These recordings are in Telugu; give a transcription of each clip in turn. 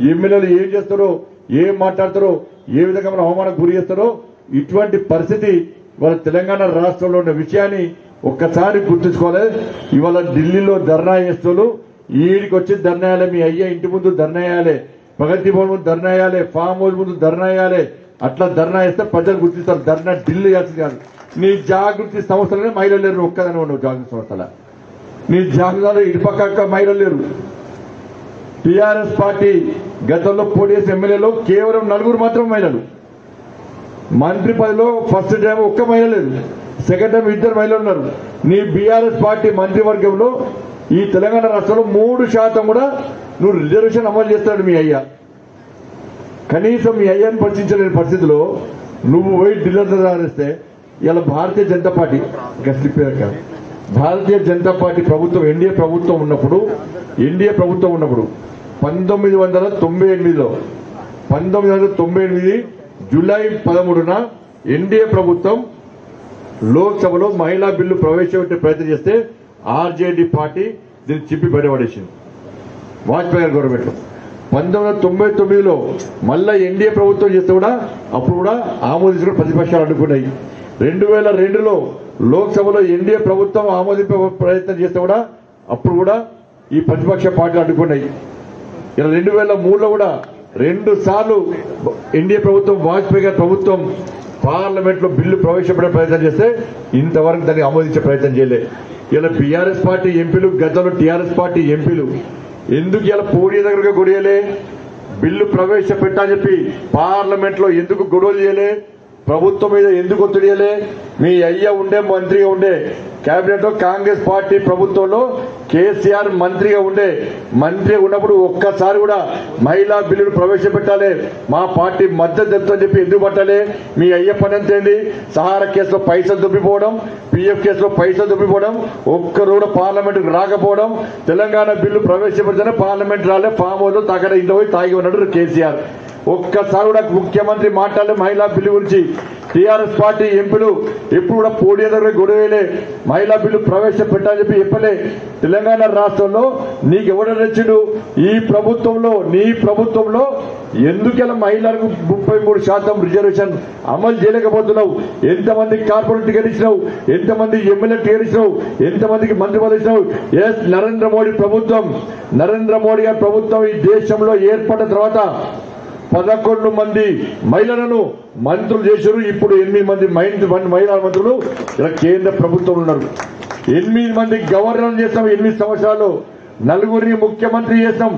ఎమ్మెల్యేలు ఏం చేస్తారో, ఏం మాట్లాడతారో, ఏ విధంగా మనం అవమానం గురి చేస్తారో, ఇటువంటి పరిస్థితి ఇవాళ తెలంగాణ రాష్ట్రంలో ఉన్న విషయాన్ని ఒక్కసారి గుర్తుంచుకోవాలి. ఇవాళ ఢిల్లీలో ధర్నా చేస్తూ ఈడికి వచ్చి ధర్నా వేయాలి, మీ అయ్యా ఇంటి ముందు ధర్నా వేయాలి, ప్రగతి భవన్ ముందు ధర్నా వేయాలి, ఫామ్ హౌస్ ముందు ధర్నా వేయాలి. అట్లా ధర్నా వేస్తే ప్రజలు గుర్తిస్తారు. ధర్నా ఢిల్లీ చేస్తుంది కాదు. నీ జాగృతి సంస్థలనే మహిళలు లేరు, ఒక్కదాని ఉండవు జాగృతి సంస్థల. నీ జాగృతిలో ఇటుపక్క మహిళలు లేరు. టీఆర్ఎస్ పార్టీ గతంలో పోటీ చేసిన ఎమ్మెల్యేలో కేవలం 4 మాత్రం మహిళలు. మంత్రి పదవిలో ఫస్ట్ టైం ఒక్క మహిళ లేదు, సెకండ్ టైం 2 మహిళలు ఉన్నారు. నీ బీఆర్ఎస్ పార్టీ మంత్రివర్గంలో ఈ తెలంగాణ రాష్ట్రంలో 3% కూడా నువ్వు రిజర్వేషన్ అమలు చేస్తాడు మీ అయ్యా. కనీసం మీ అయ్యాన్ని పరిశీలించలేని పరిస్థితిలో నువ్వు పోయి ఢిల్లీ రాస్తే ఇలా భారతీయ జనతా పార్టీ భారతీయ జనతా పార్టీ ప్రభుత్వం ఎన్డీఏ ప్రభుత్వం ఉన్నప్పుడు 1998 జూలై 13న ఎన్డీఏ ప్రభుత్వం లోక్సభలో మహిళా బిల్లు ప్రవేశపెట్టే ప్రయత్నం చేస్తే ఆర్జేడీ పార్టీ దీన్ని చింపి బయటపడేసింది. వాజ్పేయి గారి గవర్నమెంట్ 1999లో మళ్ళా ఎన్డీఏ ప్రభుత్వం చేస్తే కూడా అప్పుడు కూడా ఆమోదించుకుని ప్రతిపక్షాలు అడ్డుకున్నాయి. 2002లో లోక్సభలో ఎన్డీఏ ప్రభుత్వం ఆమోదింపే ప్రయత్నం చేస్తే కూడా అప్పుడు కూడా ఈ ప్రతిపక్ష పార్టీలు అడ్డుకున్నాయి. ఇలా 2003లో కూడా 2 సార్లు ఎన్డీఏ ప్రభుత్వం వాజ్పేయి గారి ప్రభుత్వం పార్లమెంట్ లో బిల్లు ప్రవేశపెట్టే ప్రయత్నం చేస్తే ఇంతవరకు దాన్ని ఆమోదించే ప్రయత్నం చేయలే. ఇలా బీఆర్ఎస్ పార్టీ ఎంపీలు, గతంలో టీఆర్ఎస్ పార్టీ ఎంపీలు ఎందుకు ఇలా పోటీ దగ్గరగా గొడవలే? బిల్లు ప్రవేశపెట్టాలని చెప్పి పార్లమెంట్ లో ఎందుకు గొడవలు చేయలే? ప్రభుత్వం మీద ఎందుకు ఒత్తిడి చేయలే? మీ అయ్య ఉండే మంత్రిగా ఉండే కేబినెట్ లో కాంగ్రెస్ పార్టీ ప్రభుత్వంలో కేసీఆర్ మంత్రిగా ఉన్నప్పుడు ఒక్కసారి కూడా మహిళా బిల్లును ప్రవేశపెట్టాలి, మా పార్టీ మద్దతు తెలుపుతుందని చెప్పి ఎందుకు పట్టాలి? మీ అయ్య పని ఎంతేంది? సహారా కేసులో పైసలు దొబ్బిపోవడం, పీఎఫ్ కేసులో పైసలు దొబ్బిపోవడం, ఒక్కరు కూడా పార్లమెంట్కు రాకపోవడం, తెలంగాణ బిల్లు ప్రవేశపెడితేనే పార్లమెంట్ రాలే, ఫామ్ హౌస్ లో తాగడ ఇంట్లో పోయి తాగి ఉన్నాడు కేసీఆర్. ఒక్కసారి కూడా ముఖ్యమంత్రి మాట్లాడే మహిళా బిల్లు గురించి టీఆర్ఎస్ పార్టీ ఎంపీలు ఎప్పుడు కూడా పోటీ దగ్గర గొడవలే, మహిళా బిల్లు ప్రవేశపెట్టాలని చెప్పి చెప్పలే. తెలంగాణ రాష్ట్రంలో నీకు ఎవరు నచ్చిండు? నీ ప్రభుత్వంలో ఎందుకెలా మహిళలకు 33% రిజర్వేషన్ అమలు చేయలేకపోతున్నావు? ఎంతమంది కార్పొరేట్ టికెట్ ఇచ్చినావు? ఎంతమంది ఎమ్మెల్యే టికెట్ ఇచ్చినావు? ఎంతమందికి మంత్రి పదవి ఇచ్చినావు? నరేంద్ర మోడీ గారి ప్రభుత్వం ఈ దేశంలో ఏర్పడిన తర్వాత 11 మంది మహిళలను మంత్రులు చేశారు. ఇప్పుడు 8 మంది మహిళా మంత్రులు ఇలా కేంద్ర ప్రభుత్వం ఉన్నారు. 8 మంది గవర్నర్లు చేస్తాం 8 సంవత్సరాలు. 4 ముఖ్యమంత్రి చేస్తాం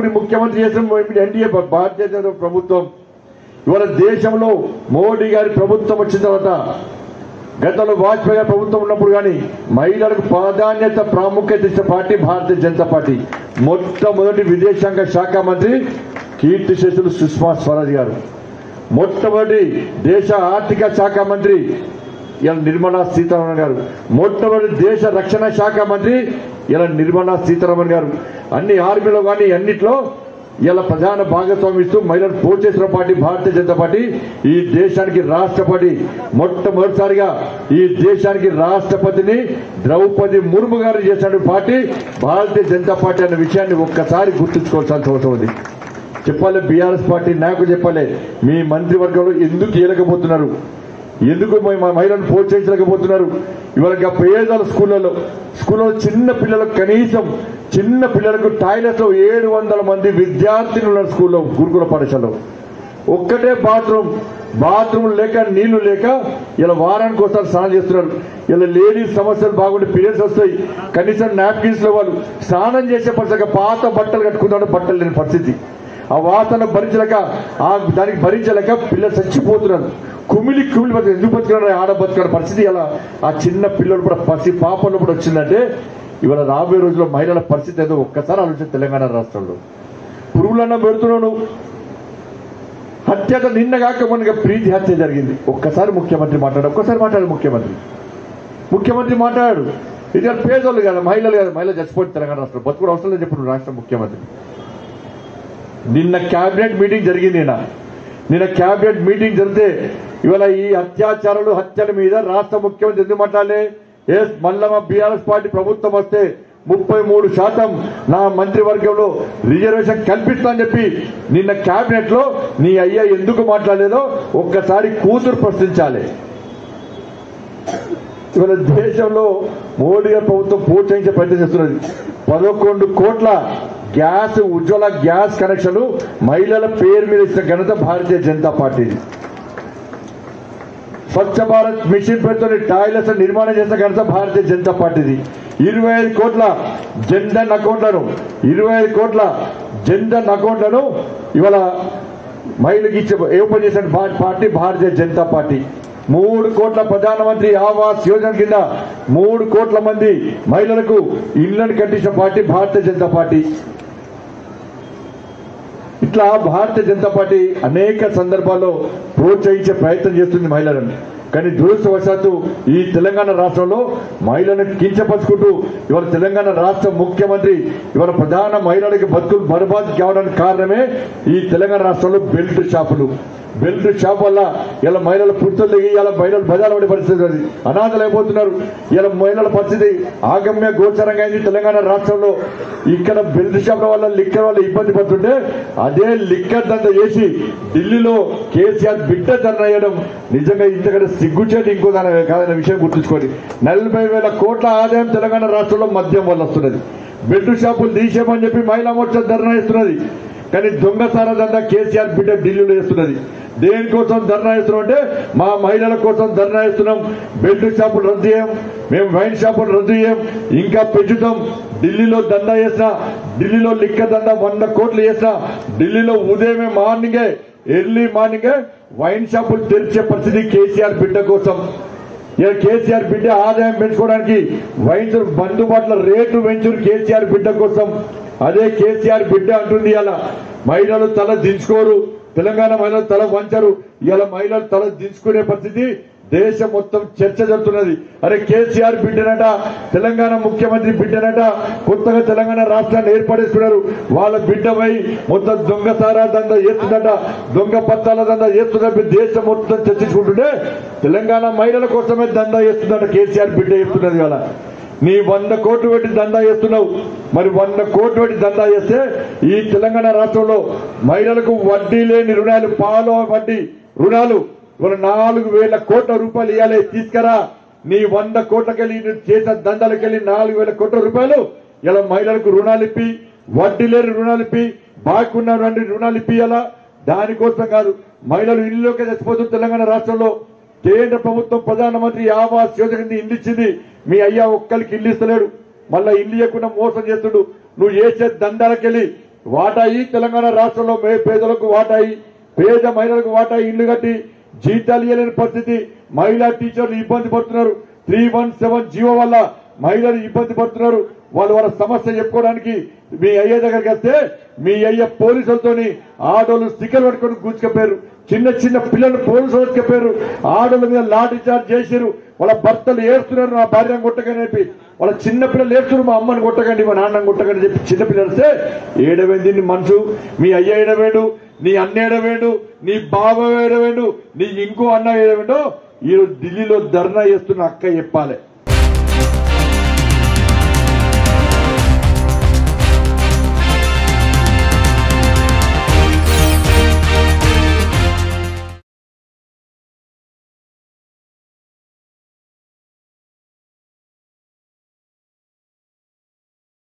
ఎన్డీఏ భారతీయ జనతా ప్రభుత్వం. ఇవాళ దేశంలో మోడీ గారి ప్రభుత్వం వచ్చిన తర్వాత, గతంలో వాజ్పేయి గారి ప్రభుత్వం ఉన్నప్పుడు కానీ మహిళలకు ప్రాముఖ్యత ఇచ్చిన పార్టీ భారతీయ జనతా పార్టీ. మొట్టమొదటి విదేశాంగ శాఖ మంత్రి కీర్తిశేషులు సుష్మా స్వరాజ్ గారు, మొట్టమొదటి దేశ ఆర్థిక శాఖ మంత్రి ఇలా నిర్మలా సీతారామన్ గారు, మొట్టమొదటి దేశ రక్షణ శాఖ మంత్రి ఇలా నిర్మలా సీతారామన్ గారు. అన్ని ఆర్మీలో కానీ అన్నిట్లో ఇలా ప్రధాన భాగస్వామిస్తూ మహిళలు పోటీ చేసిన పార్టీ భారతీయ జనతా పార్టీ. ఈ దేశానికి రాష్ట్రపతి మొట్టమొదటిసారిగా ఈ దేశానికి రాష్ట్రపతిని ద్రౌపది ముర్ము గారు చేసిన పార్టీ భారతీయ జనతా పార్టీ అనే విషయాన్ని ఒక్కసారి గుర్తుంచుకోవాల్సిన అవసరం ఉంది. చెప్పాలి, బీఆర్ఎస్ పార్టీ నాయకులు చెప్పాలి, మీ మంత్రివర్గంలో ఎందుకు చేయలేకపోతున్నారు? ఎందుకు మహిళలను ప్రోత్సహించలేకపోతున్నారు? ఇవాళ పేదల స్కూళ్ళలో చిన్న పిల్లలకు టాయిలెట్ లో 700 మంది విద్యార్థినులు ఉన్నారు. స్కూల్లో గురుకుల పాఠశాలలో ఒక్కటే బాత్రూమ్ లేక నీళ్లు లేక ఇలా వారానికి ఒకసారి స్నానం చేస్తున్నారు. ఇలా లేడీస్ సమస్యలు బాగుండి పీరియడ్స్ వస్తాయి, కనీసం నాప్కిన్స్ లో వాళ్ళు స్నానం చేసే పరిస్థితి, పాత బట్టలు కట్టుకుంటాడు, బట్టలు లేని పరిస్థితి. ఆ వాసన దానికి భరించలేక పిల్లలు చచ్చిపోతున్నారు. కుమిలి ఎందుకు బతుకున్నారు? ఆడ బతుకున్న పరిస్థితి ఇలా ఆ చిన్న పిల్లలు కూడా పాపలు కూడా వచ్చిందంటే ఇవాళ రాబోయే రోజుల్లో మహిళల పరిస్థితి ఏదో ఒక్కసారి ఆలోచన. తెలంగాణ రాష్ట్రంలో పురుగులన్నా పెడుతున్నాను, హత్య నిన్నగాక మనకి ప్రీతి హత్య జరిగింది. ఒక్కసారి ముఖ్యమంత్రి మాట్లాడు, ముఖ్యమంత్రి మాట్లాడాడు. ఇది పేదోళ్ళు కదా, మహిళలు కదా, మహిళలు చచ్చిపోతే తెలంగాణ రాష్ట్రంలో బతుకుడు అవసరం లేదని చెప్పిన రాష్ట్ర ముఖ్యమంత్రి. నిన్న క్యాబినెట్ మీటింగ్ జరిగింది. నిన్న క్యాబినెట్ మీటింగ్ జరిగితే ఇవాళ ఈ హత్యల మీద రాష్ట్ర ముఖ్యమంత్రి ఎందుకు మాట్లాడలే? మళ్ళా మా బీఆర్ఎస్ పార్టీ ప్రభుత్వం వస్తే 33% నా మంత్రివర్గంలో రిజర్వేషన్ కల్పిస్తా అని చెప్పి నిన్న కేబినెట్ లో నీ అయ్యా ఎందుకు మాట్లాడలేదో ఒక్కసారి కూతురు ప్రశ్నించాలి. ఇవాళ దేశంలో మోడీ గారి ప్రభుత్వం ప్రోత్సహించే ప్రయత్నం చేస్తున్నది. 11 కోట్ల గ్యాస్ ఉజ్వల గ్యాస్ కనెక్షన్లు మహిళల పేరు మీద ఇచ్చిన ఘనత భారతీయ జనతా పార్టీది. స్వచ్ఛ భారత్ మిషన్ పేరుతో టాయిలెట్స్ నిర్మాణం చేసిన ఘనత భారతీయ జనతా పార్టీది. 25 కోట్ల జన్ధన్ అకౌంట్లను 25 కోట్ల జన్ధన్ అకౌంట్లను ఇవాళ మహిళకి ఇచ్చే ఓపెన్ చేసిన పార్టీ భారతీయ జనతా పార్టీ. 3 కోట్ల ప్రధానమంత్రి ఆవాస్ యోజన కింద 3 కోట్ల మంది మహిళలకు ఇళ్లను కట్టించిన పార్టీ భారతీయ జనతా పార్టీ. ఇట్లా భారతీయ జనతా పార్టీ అనేక సందర్భాల్లో ప్రోత్సహించే ప్రయత్నం చేస్తుంది మహిళలను. కానీ దురదృష్టవశాత్తు ఈ తెలంగాణ రాష్ట్రంలో మహిళలను కించపరుచుకుంటూ ఇవాళ తెలంగాణ రాష్ట్ర ముఖ్యమంత్రి ఇవాళ ప్రధాన మహిళలకి బతుకులు బర్బాద్ కావడానికి కారణమే ఈ తెలంగాణ రాష్ట్రంలో బెల్ట్ షాప్ వల్ల ఇలా మహిళల పుట్టులు ఇలా మహిళలు బజార్లో పడే పరిస్థితి అది అనాథలు అయిపోతున్నారు. ఇలా మహిళల పరిస్థితి ఆగమ్య గోచరంగా అయింది తెలంగాణ రాష్ట్రంలో. ఇక్కడ బెల్ట్ షాప్ల వల్ల లిక్కర్ వల్ల ఇబ్బంది పడుతుంటే అదే లిక్కర్ దంద చేసి ఢిల్లీలో కేసీఆర్ బిడ్డ ధర్నా చేయడం నిజంగా ఇంతకంటే సిగ్గుచేది ఇంకో కాదన్న విషయం గుర్తుంచుకోండి. 40,000 కోట్ల ఆదాయం తెలంగాణ రాష్ట్రంలో మద్యం వల్ల వస్తున్నది. బెల్ట్ షాపులు తీసేయమని చెప్పి మహిళా మోర్చా ధర్నా చేస్తున్నది. కానీ దొంగసార దందా కేసీఆర్ బిడ్డ ఢిల్లీలో చేస్తున్నది. దేనికోసం ధర్నా చేస్తున్నాం అంటే మా మహిళల కోసం ధర్నా చేస్తున్నాం. బెల్ట్ షాపులు రద్దు చేయం, మేము వైన్ షాపులు రద్దు చేయం, ఇంకా పెంచుతాం. ఢిల్లీలో దందా చేసిన, ఢిల్లీలో లిక్కర్ దందా 100 కోట్లు చేసిన, ఢిల్లీలో ఉదయమే ఎర్లీ మార్నింగే వైన్ షాపులు తెరిచే పరిస్థితి కేసీఆర్ బిడ్డ కోసం. ఇలా కేసీఆర్ బిడ్డ ఆదాయం పెంచుకోవడానికి వైన్స్ బందుబాట్ల రేటు పెంచురు కేసీఆర్ బిడ్డ కోసం. అదే కేసీఆర్ బిడ్డ అంటుంది ఇలా మహిళలు తల దించుకోరు, తెలంగాణ మహిళలు తల వంచరు. ఇలా మహిళలు తల దించుకునే పరిస్థితి దేశం మొత్తం చర్చ జరుగుతున్నది. అరే కేసీఆర్ బిడ్డనట, తెలంగాణ ముఖ్యమంత్రి బిడ్డనట, కొత్తగా తెలంగాణ రాష్ట్రాన్ని ఏర్పడేస్తున్నారు. వాళ్ళ బిడ్డపై మొత్తం దొంగసారా దందా చేస్తుందట, దొంగ పత్రాల దందా చేస్తున్నట్టు దేశం మొత్తం చర్చించుకుంటుంటే తెలంగాణ మహిళల కోసమే దందా చేస్తుందట కేసీఆర్ బిడ్డ చెప్తున్నది. వాళ్ళ నీ 100 కోట్లు పెట్టి దందా చేస్తున్నావు. మరి 100 కోట్లు పెట్టి దందా చేస్తే ఈ తెలంగాణ రాష్ట్రంలో మహిళలకు వడ్డీ లేని రుణాలు, పాల వడ్డీ రుణాలు 4,000 కోట్ల రూపాయలు ఇవ్వాలి. తీసుకురా నీ 100 కోట్లకెళ్ళి చేసిన దందాలకెళ్ళి 4,000 కోట్ల రూపాయలు ఇలా మహిళలకు రుణాలు ఇప్పి, వడ్డీ లేని రుణాలు ఇప్పి, బాకున్న రుణాలు ఇప్పియాలా. దానికోసం కాదు, మహిళలు ఇల్లులోకి చచ్చిపోతుంది తెలంగాణ రాష్ట్రంలో. కేంద్ర ప్రభుత్వం ప్రధానమంత్రి ఆవాస్ యోజన కింద ఇల్లు ఇచ్చింది. మీ అయ్యా ఒక్కరికి ఇల్లు ఇస్తలేడు, మళ్ళా ఇల్లు ఇవ్వకుండా మోసం చేస్తుడు. నువ్వు చేసే దందాలకెళ్ళి వాటాయి తెలంగాణ రాష్ట్రంలో పేదలకు వాటాయి, పేద మహిళలకు వాటాయి, ఇల్లు కట్టి జీతాలు ఇవ్వలేని పరిస్థితి. మహిళా టీచర్లు ఇబ్బంది పడుతున్నారు. 317 జీవో వల్ల మహిళలు ఇబ్బంది పడుతున్నారు. వాళ్ళ సమస్య చెప్పుకోవడానికి మీ అయ్య దగ్గరికి వస్తే మీ అయ్య పోలీసులతోని ఆడోళ్ళు స్టిక్కర్ పట్టుకొని గుంజుకపోయారు. చిన్న పిల్లలు పోలీసులు పట్టుకపోయారు. ఆడోళ్ళ మీద లాఠీ చార్జ్ చేశారు. వాళ్ళ భర్తలు ఏడుస్తున్నారు, నా భార్యను కొట్టకని చెప్పి. వాళ్ళ చిన్న పిల్లలు ఏడుస్తున్నారు, మా అమ్మని కొట్టకండి, మా నాన్నని కొట్టకండి చెప్పి చిన్నపిల్లలు వస్తే ఏడవేంది నీ మనసు? మీ అయ్య ఏడవేడు, నీ అన్న ఏడవేడు, నీ బావ ఏడవేడు, నీ ఇంకో అన్న ఏడవేడు. ఈరోజు ఢిల్లీలో ధర్నా చేస్తున్న అక్క చెప్పాలి.